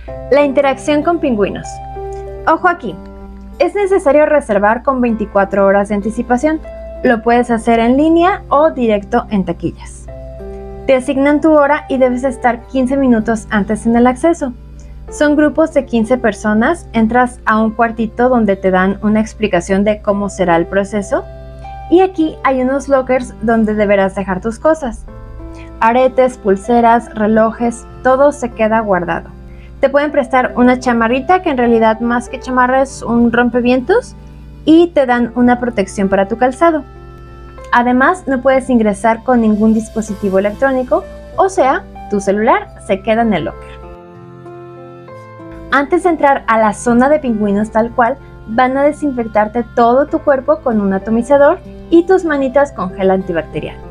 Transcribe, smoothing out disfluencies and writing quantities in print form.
La interacción con pingüinos. Ojo aquí, es necesario reservar con 24 horas de anticipación. Lo puedes hacer en línea o directo en taquillas. Te asignan tu hora y debes estar 15 minutos antes en el acceso. Son grupos de 15 personas, entras a un cuartito donde te dan una explicación de cómo será el proceso y aquí hay unos lockers donde deberás dejar tus cosas. Aretes, pulseras, relojes, todo se queda guardado. Te pueden prestar una chamarrita que en realidad más que chamarra es un rompevientos y te dan una protección para tu calzado. Además, no puedes ingresar con ningún dispositivo electrónico, o sea, tu celular se queda en el locker. Antes de entrar a la zona de pingüinos tal cual, van a desinfectarte todo tu cuerpo con un atomizador y tus manitas con gel antibacterial.